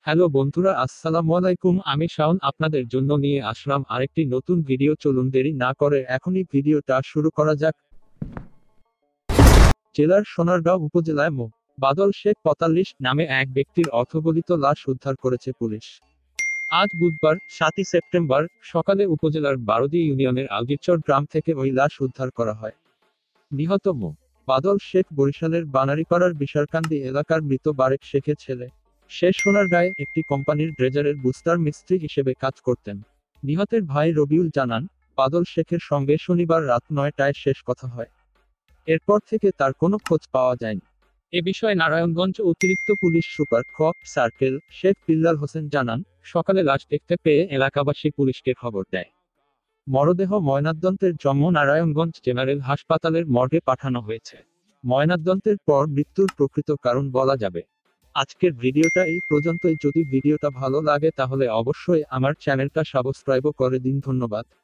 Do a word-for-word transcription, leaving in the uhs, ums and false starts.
Hello বন্ধুরা, আসসালামু আলাইকুম। আমি শাওন আপনাদের জন্য নিয়ে আসলাম আরেকটি নতুন ভিডিও। চলুন দেরি না করে এখনই ভিডিওটা শুরু করা যাক। জেলার সোনারগাঁও উপজেলায় মো বাদল শেখ পঁয়তাল্লিশ নামে এক ব্যক্তির অর্ধগলিত লাশ উদ্ধার করেছে পুলিশ। আজ বুধবার সাতই সেপ্টেম্বর সকালে উপজেলার বারোদি ইউনিয়নের আলগিরচর গ্রাম থেকে ওই লাশ উদ্ধার করা হয়। নিহত মো বাদল শেখ বরিশালের বানারীপাড়ার বিশারকান্দি এলাকার মৃত বারেক শেখের ছেলে। সে সোনারগাঁয়ে একটি কোম্পানির ড্রেজারের বুস্টার মিস্ত্রি হিসেবে কাজ করতেন। নিহতের ভাই রবিউল জানান, বাদল শেখের সঙ্গে শনিবার রাত নয়টায় শেষ কথা হয়। এরপর থেকে তার কোনো খোঁজ পাওয়া যায়নি। এ বিষয়ে নারায়ণগঞ্জ অতিরিক্ত পুলিশ সুপার খ সার্কেল শেখ বিল্লাল হোসেন জানান, সকালে লাশ দেখতে পেয়ে এলাকাবাসী পুলিশকে খবর দেয়। মরদেহ ময়নাতদন্তের জন্য নারায়ণগঞ্জ জেনারেল হাসপাতালের মর্গে পাঠানো হয়েছে। ময়নাতদন্তের পর মৃত্যুর প্রকৃত কারণ বলা যাবে। আজকের ভিডিওটা এই পর্যন্তই। যদি ভিডিওটা ভালো লাগে তাহলে অবশ্যই আমার চ্যানেলটা সাবস্ক্রাইব করে দিন। ধন্যবাদ।